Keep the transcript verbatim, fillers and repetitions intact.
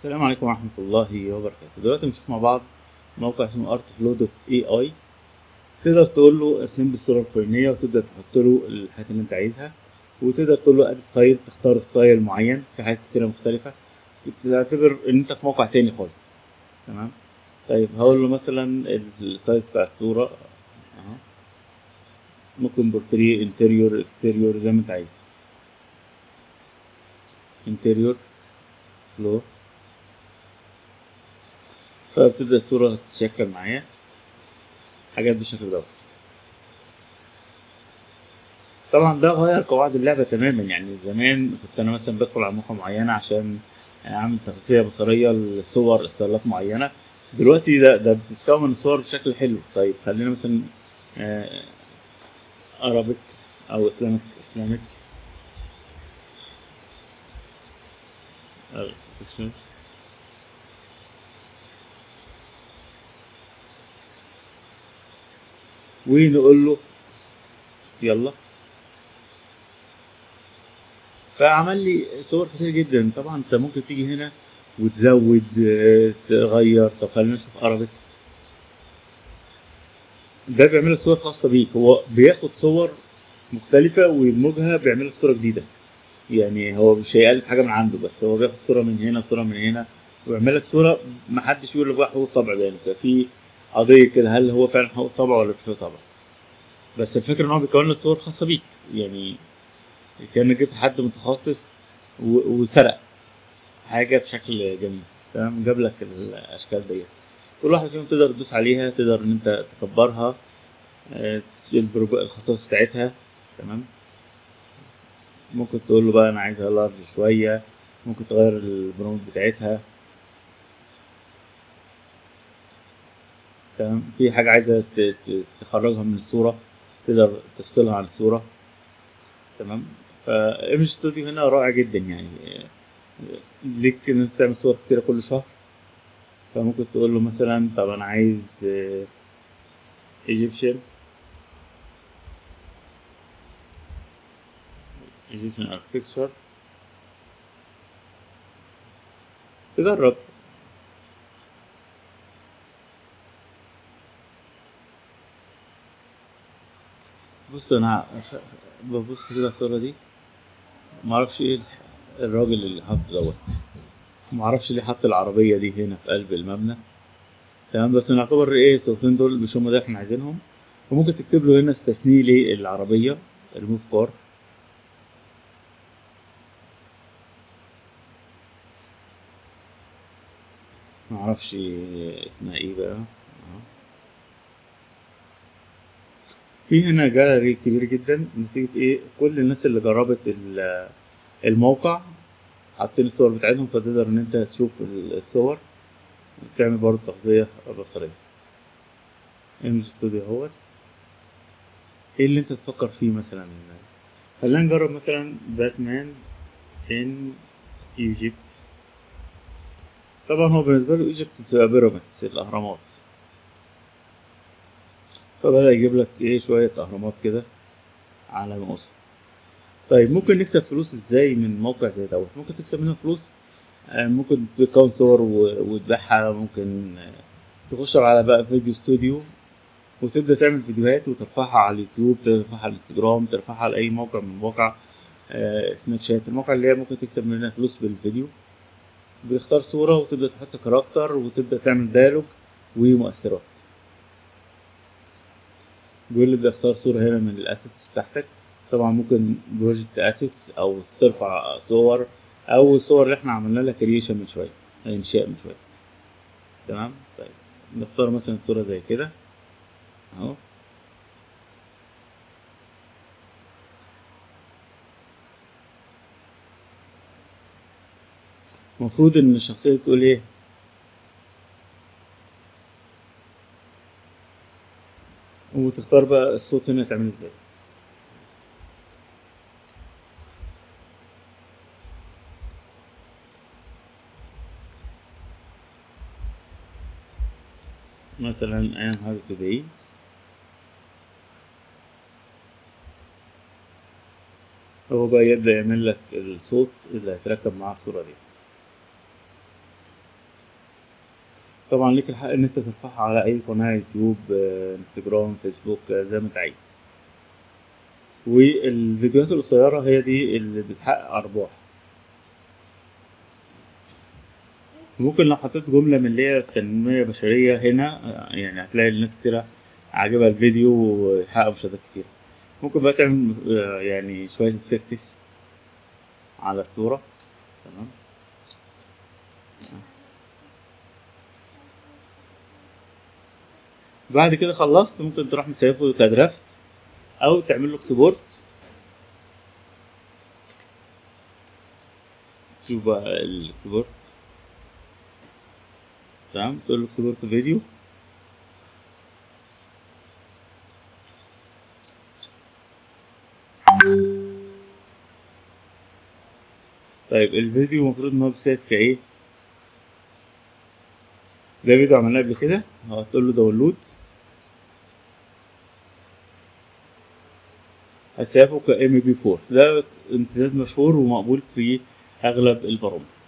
السلام عليكم ورحمة الله وبركاته. دلوقتي بنشوف مع بعض موقع اسمه artflow دوت اي اي. تقدر تقول له ارسم لي الصورة الفلانية وتبدأ تحط له الحاجات اللي انت عايزها، وتقدر تقول له اد ستايل، تختار ستايل معين في حاجات كتيرة مختلفة. تعتبر ان انت في موقع تاني خالص. تمام. طيب هقول له مثلا السايز بتاع الصورة اهو، ممكن بورتريه، انتريور، اكستيريور، زي ما انت عايز. انتريور، فلور. فبتبدأ الصورة تتشكل معايا حاجات بالشكل دوت. طبعا ده غير قواعد اللعبة تماما. يعني زمان كنت أنا مثلا بدخل على موقع معينة عشان أعمل تغذية بصرية لصور استايلات معينة. دلوقتي ده ده بتتكون من الصور بشكل حلو. طيب خلينا مثلا أرابيك أو إسلامك إسلامك ونقول له يلا. فعمل لي صور كتير جدا. طبعا انت ممكن تيجي هنا وتزود، آه، تغير. طب خلينا نشوف أرابيك. ده بيعمل لك صور خاصة بيك. هو بياخد صور مختلفة ويدمجها، بيعمل لك صورة جديدة. يعني هو مش هيألف حاجة من عنده، بس هو بياخد صورة من هنا صورة من هنا ويعمل لك صورة. محدش يقول لك بقى حقوق الطبع ده. يعني في قضية كده، هل هو فعلا حقوق طبع ولا مش حقوق طبع؟ بس الفكرة ان هو بيكون لك صور خاصة بيك. يعني كأنك جبت حد متخصص و- وسرق حاجة بشكل جميل. تمام. جاب لك الأشكال ديت. كل واحد فيهم تقدر تدوس عليها، تقدر ان انت تكبرها، آه، البرو- الخصائص بتاعتها. تمام. ممكن تقول له بقى انا عايزها لارج شويه. ممكن تغير البرومت بتاعتها. تمام. في حاجه عايزه ت- ت- تخرجها من الصوره، تقدر تفصلها عن الصوره. تمام. فايمج ستوديو هنا رائع جدا. يعني ليك ان انت تعمل صور كتيره كل شهر. فممكن تقول له مثلا طب انا عايز ايجيبشن ايجيبشن اركتكتشر. تجرب. بص انا ببص كده الصوره دي، معرفش ايه الراجل اللي حط دوت. معرفش ليه حط العربيه دي هنا في قلب المبنى. تمام. بس نعتبر ايه الصورتين دول مش هم ده احنا عايزينهم. وممكن تكتب له هنا استثني لي العربية، ريموف كار. معرفش اسمها ايه بقى. أهو. في هنا جاليري كبير جدا نتيجة ايه، كل الناس اللي جربت ال- الموقع حاطين الصور بتاعتهم، فتقدر ان انت تشوف الصور وتعمل برضه تغذية بصرية. ايمج ستوديو اهوت. ايه اللي انت تفكر فيه مثلا؟ خلينا نجرب مثلا باتمان ان ايجيبت. طبعا هو بالنسبة له ايجيبت بتبقى بيراميدز، الاهرامات. فبدأ يجيب لك ايه شوية اهرامات كده على مقص. طيب ممكن نكسب فلوس ازاي من موقع زي دوت؟ ممكن تكسب منه فلوس. آه، ممكن تكون صور و- وتبيعها. ممكن آه، تخش على بقى فيديو ستوديو وتبدأ تعمل فيديوهات وترفعها على اليوتيوب، ترفعها على الانستجرام، ترفعها على اي موقع من مواقع آه، سناب شات، المواقع اللي هي ممكن تكسب منها فلوس بالفيديو. بتختار صورة وتبدأ تحط كاركتر وتبدأ تعمل ديالوج ومؤثرات. بيقول لي بتختار صورة هنا من الاسيتس بتاعتك. طبعا ممكن بروجكت اسيتس او ترفع صور، او الصور اللي احنا عملنا لها كرييشن من شوية، انشاء من شوية. تمام. طيب نختار مثلا صورة زي كده اهو. المفروض ان الشخصية تقول ايه، وتختار بقى الصوت هنا تعمل ازاي. مثلا I am happy today. هو بقى يبدأ يعمل لك الصوت اللي هيتركب مع الصورة دي. طبعا ليك الحق ان انت ترفعها على اي قناة يوتيوب، آه، انستجرام، فيسبوك، آه، زي ما انت عايز. والفيديوهات القصيرة هي دي اللي بتحقق ارباح. ممكن لو حطيت جملة من اللي هي تنمية بشرية هنا، آه، يعني هتلاقي الناس كتير عاجبها الفيديو ويحقق مشاهدات كتير. ممكن بقى تعمل آه، يعني شوية افكتس على الصورة. تمام. بعد كده خلصت ممكن تروح مسيفه كدرافت او تعمل له اكسبورت. شوف بقى الاكسبورت. تمام، تقول له اكسبورت فيديو. طيب الفيديو المفروض ان هو بيسيف كايه؟ ده فيديو عملناه قبل كده، هتقول له داونلود. هتسيفه ك ام بي فور. ده امتداد مشهور ومقبول في اغلب البرامج.